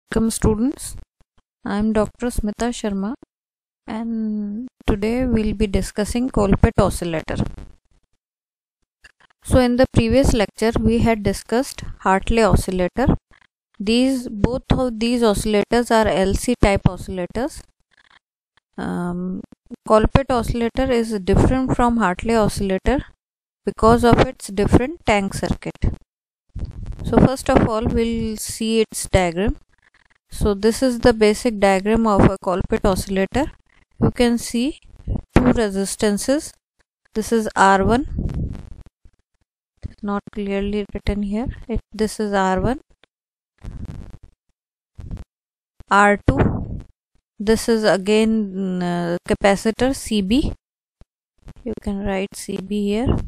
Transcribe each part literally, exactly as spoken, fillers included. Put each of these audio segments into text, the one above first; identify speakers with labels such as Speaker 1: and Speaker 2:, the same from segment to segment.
Speaker 1: Welcome students, I am Doctor Smita Sharma and today we will be discussing Colpett oscillator. So in the previous lecture we had discussed Hartley oscillator. These both of these oscillators are L C type oscillators. Um, Colpett oscillator is different from Hartley oscillator because of its different tank circuit. So first of all we'll see its diagram. So this is the basic diagram of a Colpett oscillator. You can see two resistances. This is R one, it's not clearly written here. It, this is R one, R two, this is again uh, capacitor C B. You can write C B here.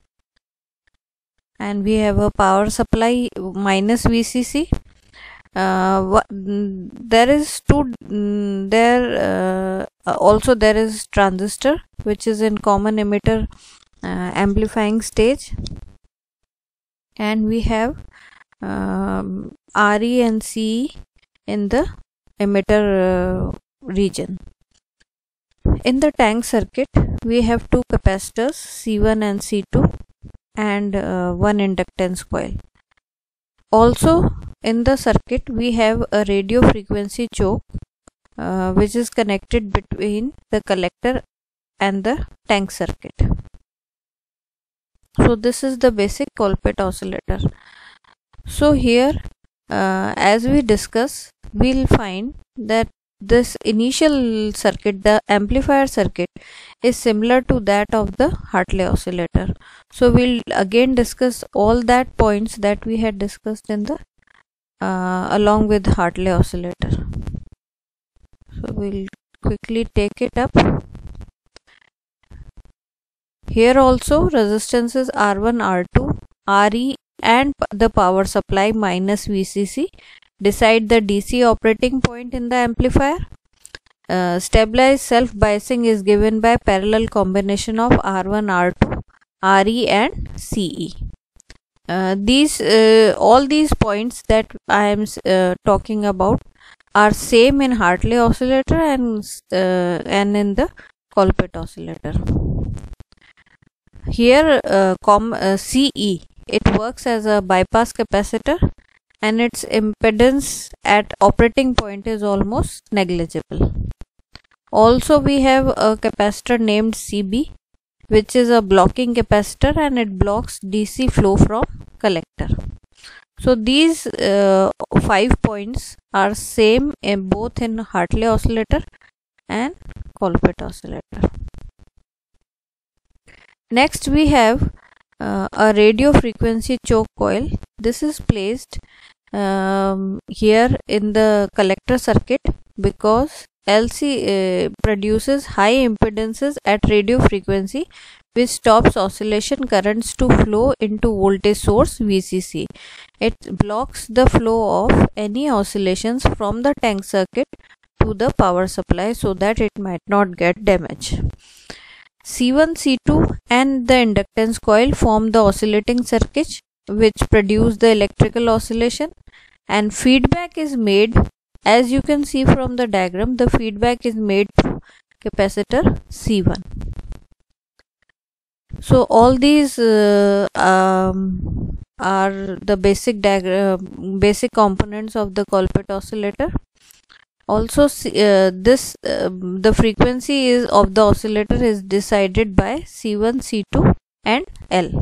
Speaker 1: And we have a power supply minus V C C. Uh, what, there is two there uh, also there is transistor which is in common emitter uh, amplifying stage, and we have um, R E and C E in the emitter uh, region. In the tank circuit we have two capacitors C one and C two and uh, one inductance coil. Also in the circuit we have a radio frequency choke uh, which is connected between the collector and the tank circuit. So this is the basic Colpett oscillator. So here uh, as we discuss, we'll find that this initial circuit, the amplifier circuit, is similar to that of the Hartley oscillator. So we'll again discuss all that points that we had discussed in the uh, along with Hartley oscillator. So we'll quickly take it up. Here also resistances R one, R two, R E and the power supply minus V C C decide the D C operating point in the amplifier. Uh, stabilized self biasing is given by parallel combination of R one, R two, R E and C E. Uh, these uh, all these points that I am uh, talking about are same in Hartley oscillator and uh, and in the Colpett oscillator. Here uh, com uh, C E, it works as a bypass capacitor and its impedance at operating point is almost negligible. Also we have a capacitor named C B, which is a blocking capacitor and it blocks D C flow from collector. So these uh, five points are same in both in Hartley oscillator and Colpett oscillator. Next we have uh, a radio frequency choke coil. This is placed um, here in the collector circuit because L C uh, produces high impedances at radio frequency, which stops oscillation currents to flow into voltage source V C C. It blocks the flow of any oscillations from the tank circuit to the power supply so that it might not get damaged. C one, C two and the inductance coil form the oscillating circuit which produce the electrical oscillation, and feedback is made, as you can see from the diagram, the feedback is made through capacitor C one. So all these uh, um, are the basic diagram, basic components of the Colpett oscillator. Also uh, this uh, the frequency is of the oscillator is decided by C one, C two and L.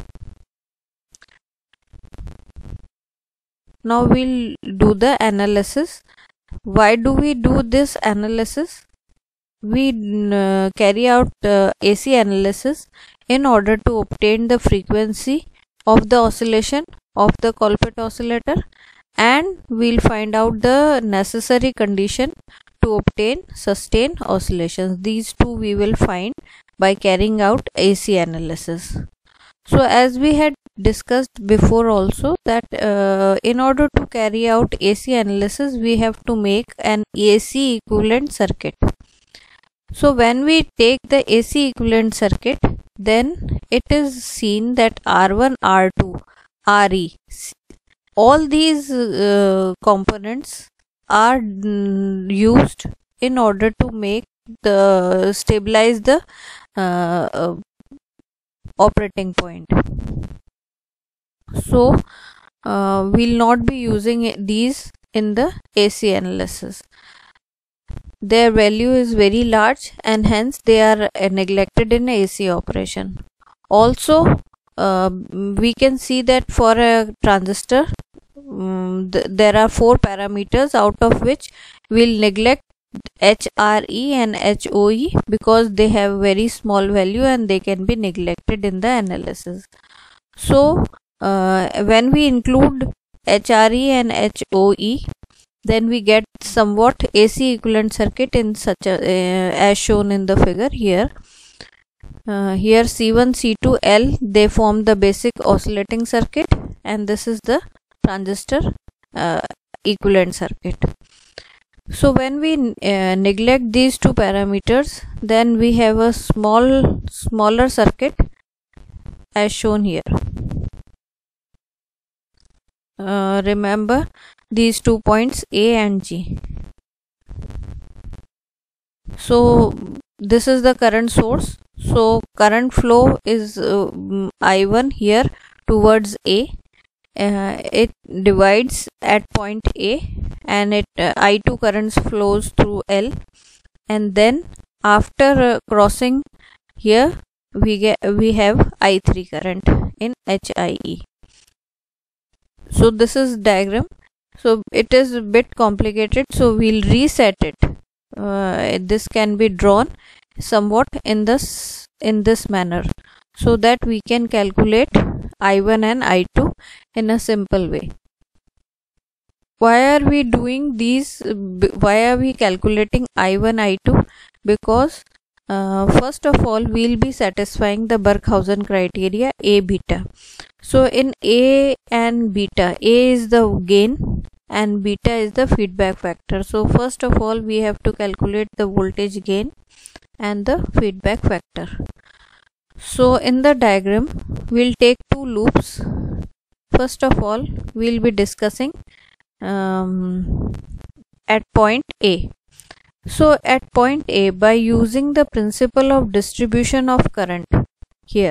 Speaker 1: Now we'll do the analysis. Why do we do this analysis? We uh, carry out uh, A C analysis in order to obtain the frequency of the oscillation of the Colpett oscillator, and we'll find out the necessary condition to obtain sustained oscillations. These two we will find by carrying out A C analysis. So as we had discussed before also that uh, in order to carry out A C analysis we have to make an A C equivalent circuit. So when we take the A C equivalent circuit, then it is seen that R one, R two, R E, all these uh, components are mm, used in order to make the stabilize the uh, uh, operating point. So uh, we'll not be using these in the A C analysis. Their value is very large and hence they are uh, neglected in A C operation. Also uh, we can see that for a transistor um, th there are four parameters, out of which we'll neglect H R E and H O E because they have very small value and they can be neglected in the analysis. So uh, when we include H R E and H O E, then we get somewhat A C equivalent circuit in such a uh, as shown in the figure here. Uh, here C one, C two, L, they form the basic oscillating circuit, and this is the transistor uh, equivalent circuit. So when we uh, neglect these two parameters, then we have a small smaller circuit as shown here. Uh, remember these two points A and G. So this is the current source. So current flow is uh, I one here towards A. Uh, it divides at point A, and it uh, I two currents flows through L, and then after uh, crossing here we get we have I three current in H I E. So this is diagram. So it is a bit complicated, so we'll reset it. Uh, this can be drawn somewhat in this in this manner, so that we can calculate I one and I two in a simple way. Why are we doing these? Why are we calculating I one, I two? Because uh, first of all, we'll be satisfying the Barkhausen criteria A beta. So in A and beta, A is the gain and beta is the feedback factor. So first of all, we have to calculate the voltage gain and the feedback factor. So in the diagram, we'll take two loops. First of all, we'll be discussing um, at point A. So at point A, by using the principle of distribution of current here,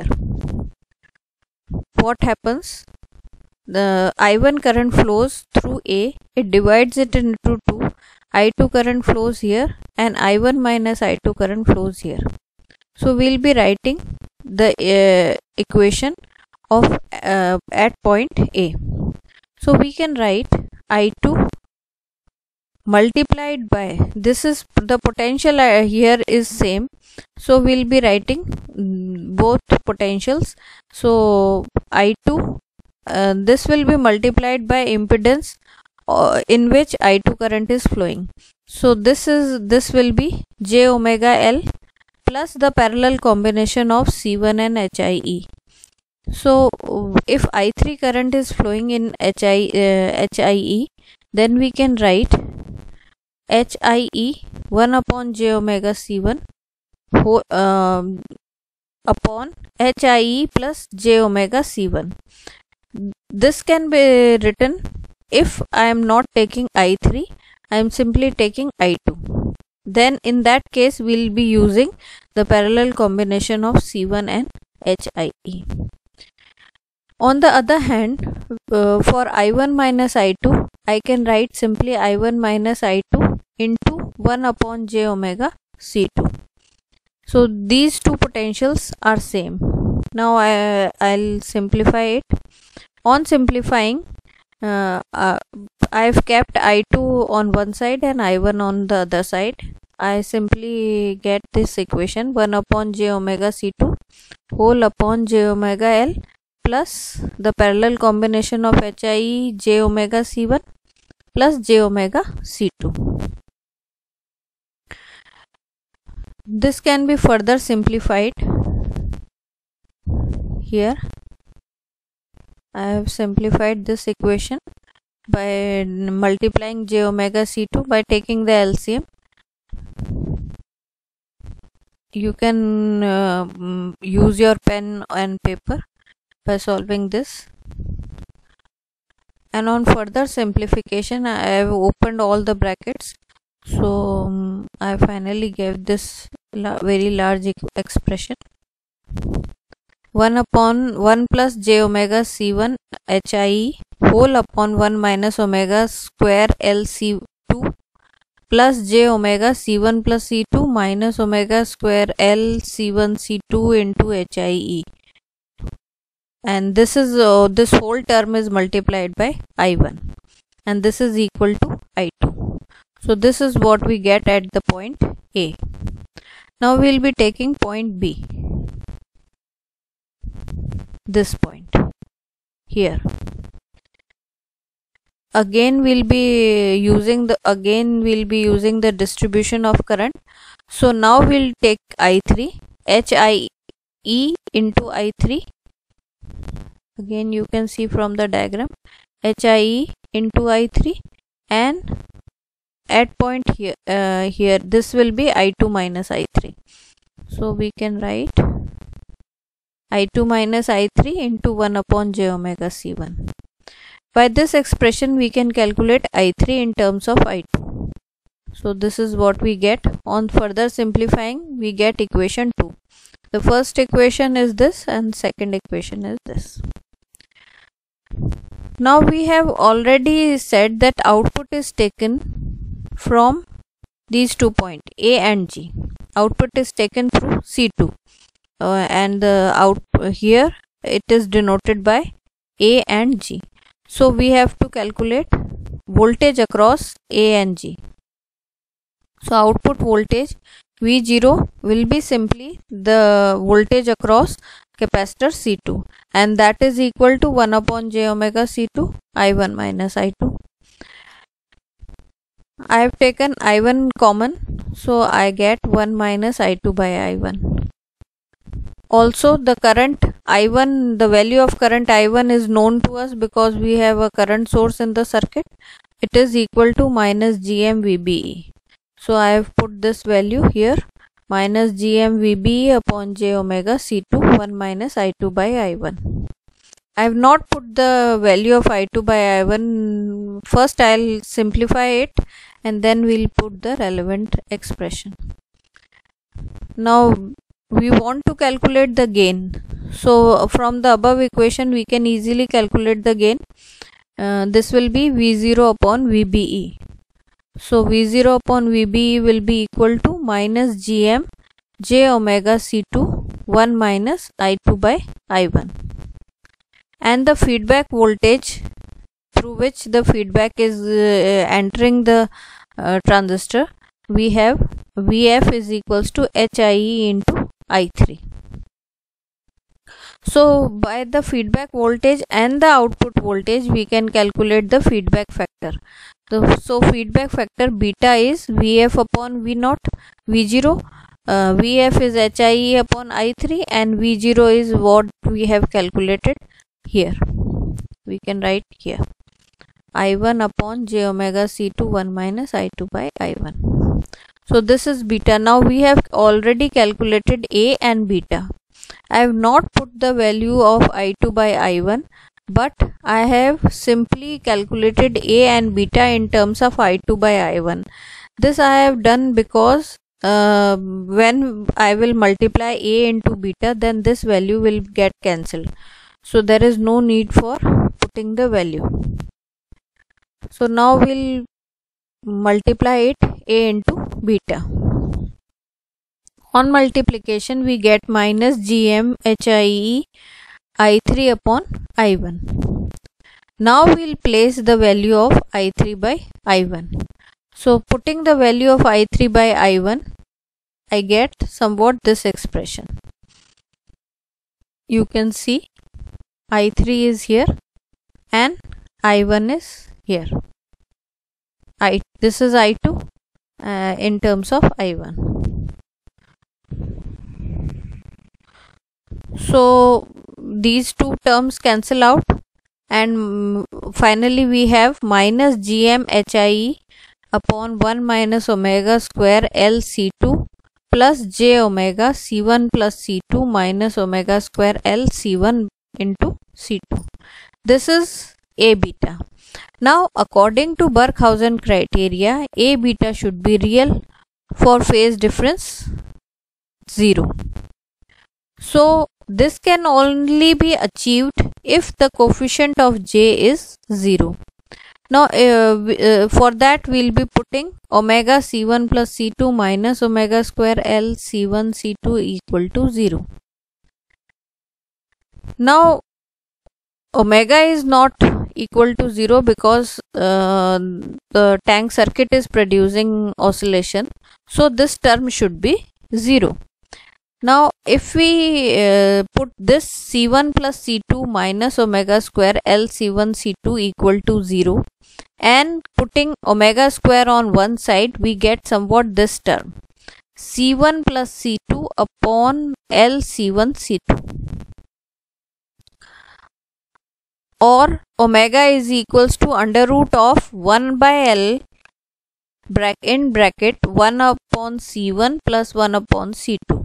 Speaker 1: what happens? The I one current flows through A, it divides it into two, I two current flows here and I one minus I two current flows here. So we'll be writing the uh, equation of uh, at point A. So we can write I two multiplied by, this is the potential uh, here is same, so we'll be writing both potentials. So I two uh, this will be multiplied by impedance uh, in which I two current is flowing. So this is this will be j omega L plus the parallel combination of C one and H I E. So if I three current is flowing in H I, uh, H I E, then we can write H I E one upon j omega C one whole, um, upon H I E plus j omega C one. This can be written, if I am not taking I three, I am simply taking I two. Then in that case we will be using the parallel combination of C one and H I E. On the other hand, uh, for I one minus I two, I can write simply I one minus I two into one upon j omega C two. So these two potentials are same. Now I, I'll simplify it. On simplifying, uh, uh, I've kept I two on one side and I one on the other side. I simply get this equation, one upon j omega C two whole upon j omega L plus the parallel combination of H I E j omega C one plus j omega C two. This can be further simplified. Here I have simplified this equation by multiplying j omega C two by taking the L C M. You can uh, use your pen and paper by solving this. and on further simplification I have opened all the brackets, so um, I finally gave this la very large expression. one upon one plus j omega c one h I e whole upon one minus omega square L c two plus j omega c one plus c two minus omega square L c one c two into h I e, and this is uh, this whole term is multiplied by I one, and this is equal to I two. So this is what we get at the point A. Now we will be taking point B, this point here. Again we'll be using the again we'll be using the distribution of current. So now we'll take I three, H I E into I three. Again you can see from the diagram, H I E into I three, and at point here uh, here this will be I two minus I three. So we can write I two minus I three into one upon j omega c one. By this expression we can calculate I three in terms of I two. So this is what we get. On further simplifying we get equation two. The first equation is this and second equation is this. Now we have already said that output is taken from these two points A and G. Output is taken through C two, uh, and the out here it is denoted by A and G. So we have to calculate voltage across A and G. So output voltage V zero will be simply the voltage across capacitor C two, and that is equal to one upon j omega c two I one minus I two. I have taken I one common, so I get one minus I two by I one. Also the current I one, the value of current I one is known to us because we have a current source in the circuit. It is equal to minus Gm V B E. So I have put this value here, minus Gm V B E upon j omega c two, one minus I two by I one. I have not put the value of I two by I one. First I'll simplify it and then we'll put the relevant expression. Now we want to calculate the gain. So from the above equation we can easily calculate the gain. Uh, this will be V zero upon V B E. So V zero upon V B E will be equal to minus Gm j omega c two, one minus I two by I one. And the feedback voltage through which the feedback is uh, entering the uh, transistor, we have V F is equals to H I E into I three. So by the feedback voltage and the output voltage we can calculate the feedback factor. So, so feedback factor beta is V F upon V zero, V zero, uh, V F is H I E upon I three, and V zero is what we have calculated here. We can write here I one upon j omega c two, one minus I two by I one. So this is beta. Now we have already calculated A and beta. I have not put the value of I two by I one, but I have simply calculated A and beta in terms of I two by I one. This I have done because uh, when I will multiply A into beta, then this value will get cancelled. So there is no need for putting the value. So now we'll multiply it A into beta. On multiplication we get minus Gm H I E I three upon I one. Now we'll place the value of I three by I one. So putting the value of I three by I one, I get somewhat this expression. You can see I three is here and I one is here. I this is I two uh, in terms of I one. So these two terms cancel out, and finally we have minus Gm H I E upon one minus omega square L C two plus j omega c one plus c two minus omega square L c one into c two. This is A beta. Now according to Barkhausen criteria, A beta should be real for phase difference zero. So this can only be achieved if the coefficient of J is zero. Now uh, uh, for that we will be putting omega C one plus C two minus omega square L C one C two equal to zero. Now omega is not equal to zero because uh, the tank circuit is producing oscillation, so this term should be zero. Now if we uh, put this C one plus C two minus omega square L C one C two equal to zero and putting omega square on one side, we get somewhat this term C one plus C two upon L C one C two, or omega is equals to under root of one by L bracket in bracket one upon C one plus one upon C two.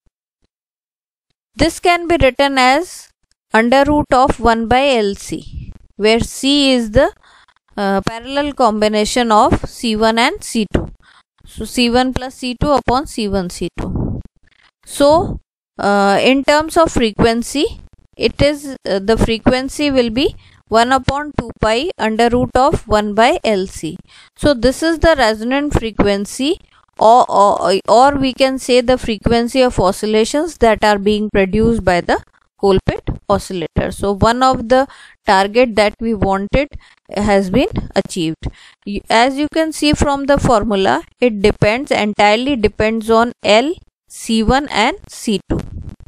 Speaker 1: This can be written as under root of one by L C, where C is the uh, parallel combination of C one and C two. So C one plus C two upon C one C two. So uh, in terms of frequency, it is uh, the frequency will be one upon two pi under root of one by L C. So this is the resonant frequency, or, or, or we can say the frequency of oscillations that are being produced by the Colpitts oscillator. So one of the target that we wanted has been achieved. As you can see from the formula, it depends entirely depends on L, C one and C two.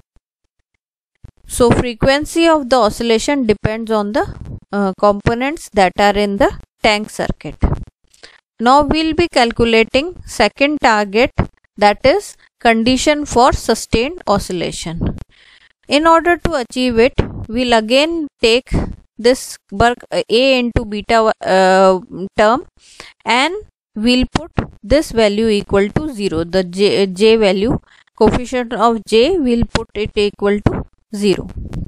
Speaker 1: So frequency of the oscillation depends on the uh, components that are in the tank circuit. Now we'll be calculating second target, that is condition for sustained oscillation. In order to achieve it, we'll again take this A into beta uh, term and we'll put this value equal to zero. The J, J value, coefficient of J, we'll put it equal to zero.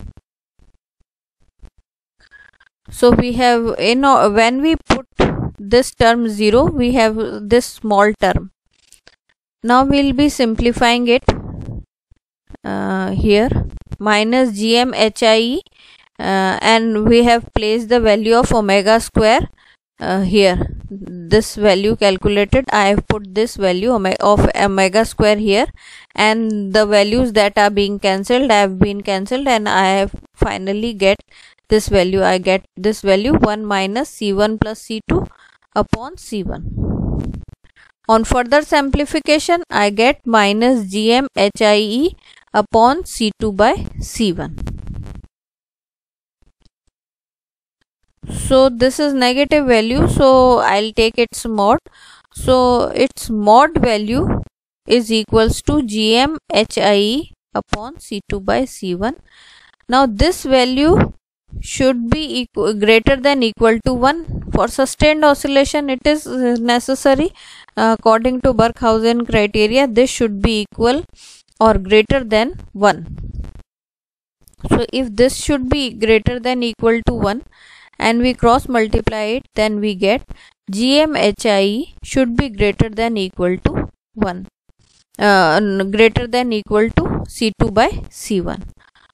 Speaker 1: So we have, you know, when we put this term zero, we have this small term. Now we'll be simplifying it uh, here, minus gm hie uh, and we have placed the value of omega square uh, here. This value calculated, I have put this value of omega square here, and the values that are being cancelled have been cancelled, and I have finally get this value. I get this value one minus C one plus C two upon C one. On further simplification, I get minus gm hie upon C two by C one. So this is negative value, so I'll take its mod. So its mod value is equals to gm hie upon C two by C one. Now this value should be equal, greater than equal to one. For sustained oscillation, it is necessary uh, according to Barkhausen criteria, this should be equal or greater than one. So if this should be greater than equal to one and we cross multiply it, then we get gm hie should be greater than equal to one, uh, greater than equal to C two by C one.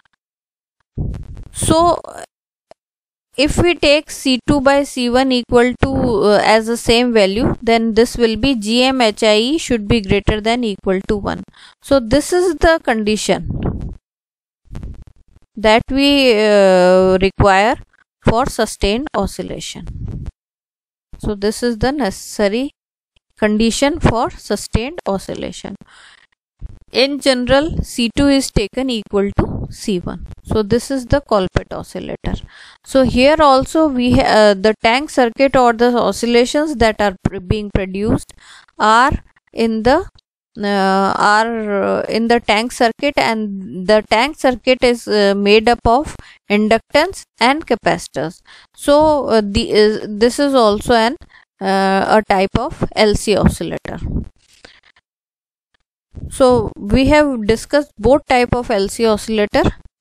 Speaker 1: So if we take C two by C one equal to uh, as the same value, then this will be gm hie should be greater than equal to one. So this is the condition that we uh, require for sustained oscillation. So this is the necessary condition for sustained oscillation. In general, C two is taken equal to C one. So this is the Colpitts oscillator. So here also we uh, the tank circuit or the oscillations that are pr being produced are in the uh, are uh, in the tank circuit, and the tank circuit is uh, made up of inductance and capacitors. So uh, the uh, this is also an uh, a type of L C oscillator. So we have discussed both type of L C oscillator.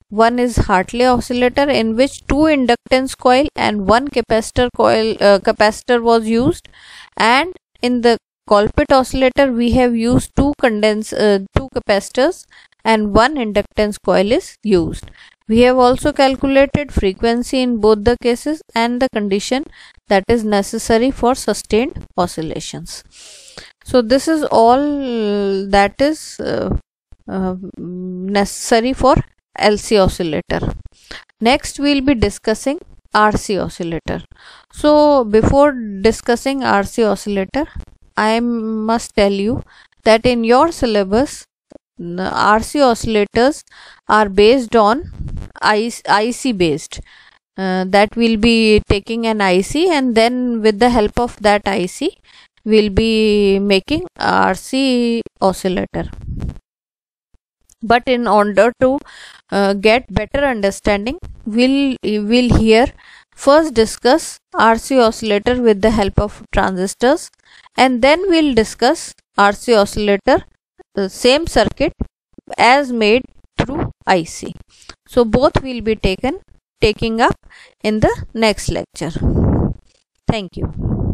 Speaker 1: One is Hartley oscillator, in which two inductance coil and one capacitor coil uh, capacitor was used, and in the Colpit oscillator we have used two condense uh, two capacitors and one inductance coil is used. We have also calculated frequency in both the cases and the condition that is necessary for sustained oscillations. So this is all that is uh, uh, necessary for L C oscillator. Next we will be discussing R C oscillator. So before discussing R C oscillator, I must tell you that in your syllabus R C oscillators are based on I C based. Uh, that will be taking an I C, and then with the help of that I C we'll be making R C oscillator. But in order to uh, get better understanding, we'll will here first discuss R C oscillator with the help of transistors, and then we'll discuss R C oscillator, the same circuit as made through I C. So both will be taken taking up in the next lecture. Thank you.